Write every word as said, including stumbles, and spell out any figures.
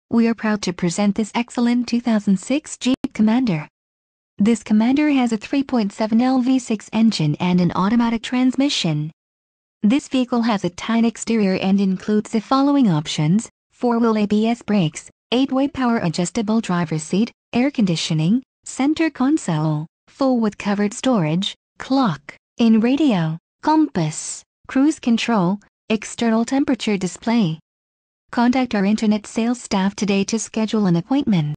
We are proud to present this excellent two thousand six Jeep Commander. This Commander has a three point seven liter V six engine and an automatic transmission. This vehicle has a tan exterior and includes the following options: four-wheel A B S brakes, eight-way power adjustable driver's seat, air conditioning, center console, full with covered storage, clock, in radio, compass, cruise control, external temperature display. Contact our internet sales staff today to schedule an appointment.